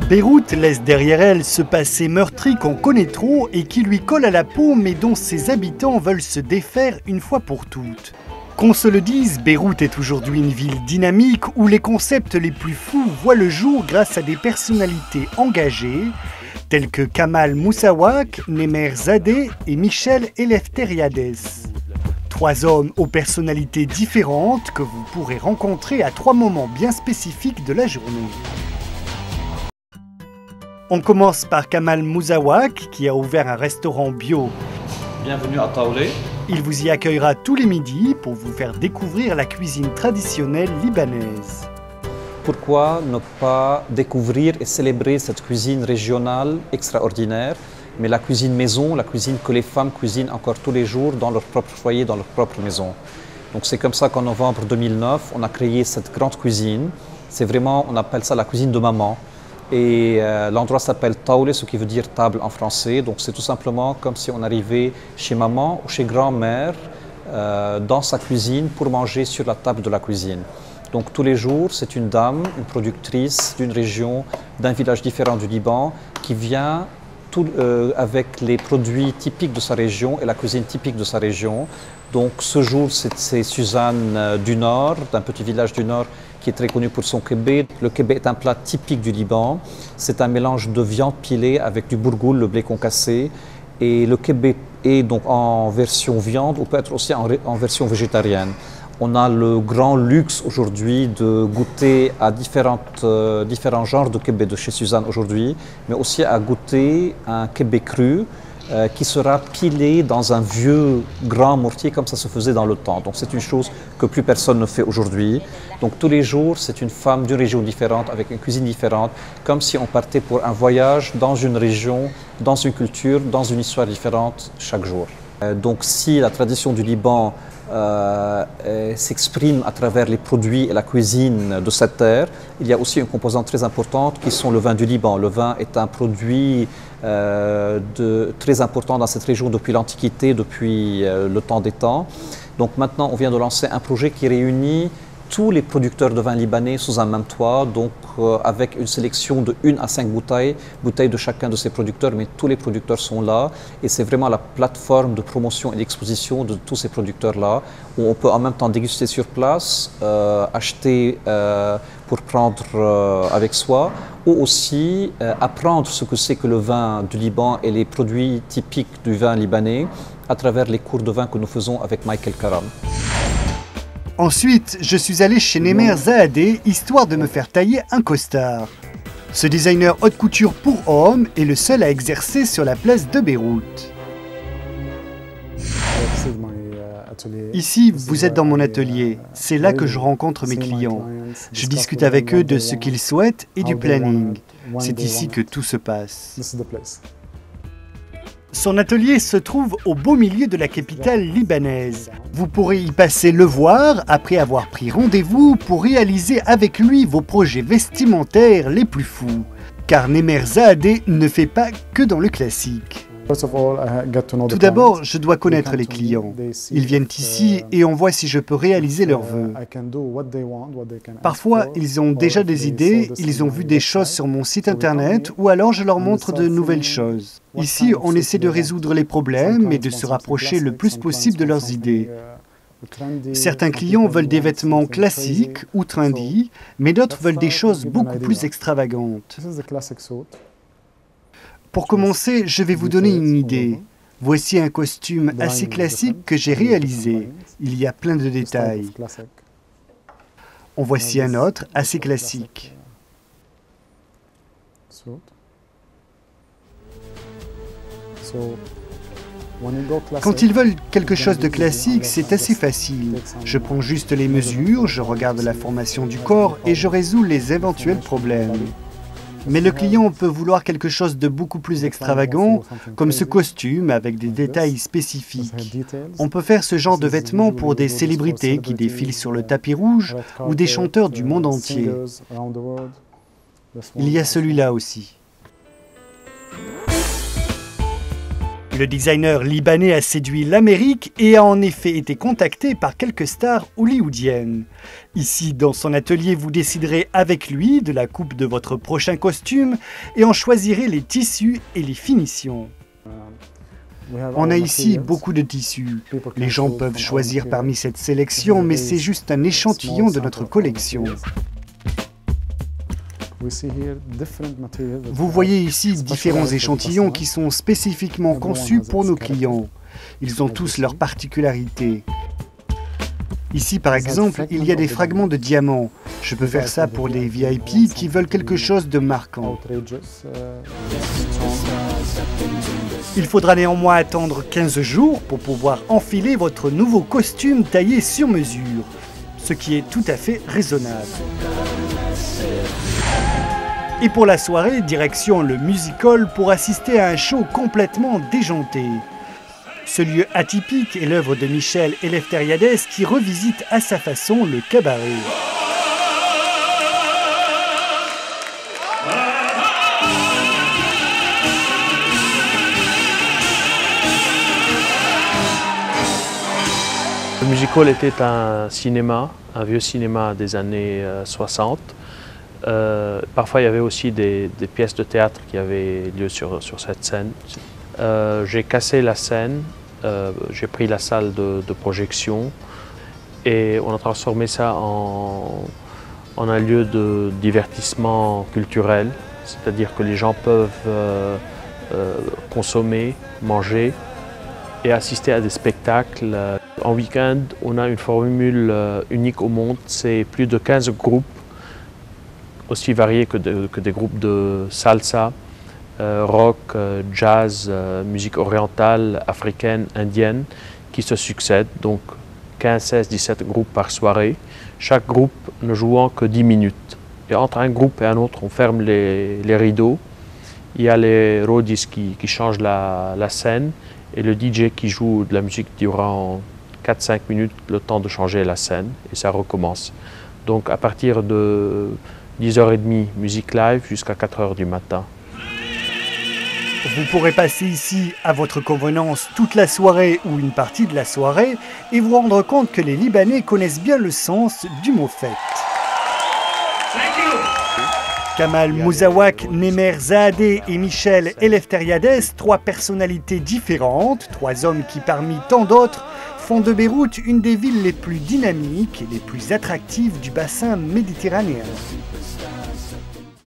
Beyrouth laisse derrière elle ce passé meurtri qu'on connaît trop et qui lui colle à la peau mais dont ses habitants veulent se défaire une fois pour toutes. Qu'on se le dise, Beyrouth est aujourd'hui une ville dynamique où les concepts les plus fous voient le jour grâce à des personnalités engagées telles que Kamal Moussawak, Nemer Zadeh et Michel Eleftheriades. 3 hommes aux personnalités différentes que vous pourrez rencontrer à 3 moments bien spécifiques de la journée. On commence par Kamal Moussawak qui a ouvert un restaurant bio. Bienvenue à Taoulé. Il vous y accueillera tous les midis pour vous faire découvrir la cuisine traditionnelle libanaise. Pourquoi ne pas découvrir et célébrer cette cuisine régionale extraordinaire, mais la cuisine maison, la cuisine que les femmes cuisinent encore tous les jours dans leur propre foyer, dans leur propre maison. Donc c'est comme ça qu'en novembre 2009, on a créé cette grande cuisine. C'est vraiment, on appelle ça la cuisine de maman. Et l'endroit s'appelle Taoulé, ce qui veut dire table en français. Donc c'est tout simplement comme si on arrivait chez maman ou chez grand-mère dans sa cuisine pour manger sur la table de la cuisine. Donc tous les jours, c'est une dame, une productrice d'une région, d'un village différent du Liban, qui vient avec les produits typiques de sa région et la cuisine typique de sa région. Donc ce jour, c'est Suzanne du Nord, d'un petit village du Nord, qui est très connu pour son kebab. Le kebab est un plat typique du Liban. C'est un mélange de viande pilée avec du bourgoul, le blé concassé. Et le kebab est donc en version viande ou peut être aussi en version végétarienne. On a le grand luxe aujourd'hui de goûter à différents genres de kebab de chez Suzanne aujourd'hui, mais aussi à goûter un kebab cru qui sera pilé dans un vieux grand mortier comme ça se faisait dans le temps. Donc c'est une chose que plus personne ne fait aujourd'hui. Donc tous les jours, c'est une femme d'une région différente, avec une cuisine différente, comme si on partait pour un voyage dans une région, dans une culture, dans une histoire différente chaque jour. Donc si la tradition du Liban s'exprime à travers les produits et la cuisine de cette terre, il y a aussi une composante très importante qui sont le vin du Liban. Le vin est un produit très important dans cette région depuis l'Antiquité, depuis le temps des temps. Donc maintenant, on vient de lancer un projet qui réunit tous les producteurs de vin libanais sous un même toit, donc avec une sélection de 1 à 5 bouteilles de chacun de ces producteurs, mais tous les producteurs sont là et c'est vraiment la plateforme de promotion et d'exposition de tous ces producteurs-là, où on peut en même temps déguster sur place, acheter pour prendre avec soi, ou aussi apprendre ce que c'est que le vin du Liban et les produits typiques du vin libanais à travers les cours de vin que nous faisons avec Michael Karam. Ensuite, je suis allé chez Nemer Zadeh, histoire de me faire tailler un costard. Ce designer haute couture pour hommes est le seul à exercer sur la place de Beyrouth. Ici, vous êtes dans mon atelier. C'est là que je rencontre mes clients. Je discute avec eux de ce qu'ils souhaitent et du planning. C'est ici que tout se passe. Son atelier se trouve au beau milieu de la capitale libanaise. Vous pourrez y passer le voir après avoir pris rendez-vous pour réaliser avec lui vos projets vestimentaires les plus fous. Car Nemer Zadeh ne fait pas que dans le classique. Tout d'abord, je dois connaître les clients. Ils viennent ici et on voit si je peux réaliser leurs vœux. Parfois, ils ont déjà des idées, ils ont vu des choses sur mon site internet ou alors je leur montre de nouvelles choses. Ici, on essaie de résoudre les problèmes et de se rapprocher le plus possible de leurs idées. Certains clients veulent des vêtements classiques ou trendy, mais d'autres veulent des choses beaucoup plus extravagantes. Pour commencer, je vais vous donner une idée. Voici un costume assez classique que j'ai réalisé. Il y a plein de détails. En voici un autre assez classique. Quand ils veulent quelque chose de classique, c'est assez facile. Je prends juste les mesures, je regarde la formation du corps et je résous les éventuels problèmes. Mais le client peut vouloir quelque chose de beaucoup plus extravagant, comme ce costume avec des détails spécifiques. On peut faire ce genre de vêtements pour des célébrités qui défilent sur le tapis rouge ou des chanteurs du monde entier. Il y a celui-là aussi. Le designer libanais a séduit l'Amérique et a en effet été contacté par quelques stars hollywoodiennes. Ici, dans son atelier, vous déciderez avec lui de la coupe de votre prochain costume et en choisirez les tissus et les finitions. On a ici beaucoup de tissus. Les gens peuvent choisir parmi cette sélection, mais c'est juste un échantillon de notre collection. Vous voyez ici différents échantillons qui sont spécifiquement conçus pour nos clients. Ils ont tous leurs particularités. Ici, par exemple, il y a des fragments de diamants. Je peux faire ça pour les VIP qui veulent quelque chose de marquant. Il faudra néanmoins attendre 15 jours pour pouvoir enfiler votre nouveau costume taillé sur mesure, ce qui est tout à fait raisonnable. Et pour la soirée, direction le Music Hall pour assister à un show complètement déjanté. Ce lieu atypique est l'œuvre de Michel Eleftheriades qui revisite à sa façon le cabaret. Le Music Hall était un cinéma, un vieux cinéma des années 60. Parfois il y avait aussi des pièces de théâtre qui avaient lieu sur cette scène. J'ai cassé la scène, j'ai pris la salle de projection et on a transformé ça en un lieu de divertissement culturel, c'est-à-dire que les gens peuvent consommer, manger et assister à des spectacles. En week-end, on a une formule unique au monde, c'est plus de 15 groupes, aussi variés que des groupes de salsa, rock, jazz, musique orientale, africaine, indienne, qui se succèdent. Donc 15, 16, 17 groupes par soirée, chaque groupe ne jouant que 10 minutes. Et entre un groupe et un autre, on ferme les rideaux. Il y a les roadies qui changent la scène et le DJ qui joue de la musique durant 4-5 minutes, le temps de changer la scène, et ça recommence. Donc à partir de 10h30, musique live jusqu'à 4h du matin. Vous pourrez passer ici à votre convenance toute la soirée ou une partie de la soirée et vous rendre compte que les Libanais connaissent bien le sens du mot fête. Kamal Mouzawak, Nemer Zaadeh et Michel Eleftheriades, trois personnalités différentes, trois hommes qui parmi tant d'autres font de Beyrouth une des villes les plus dynamiques et les plus attractives du bassin méditerranéen.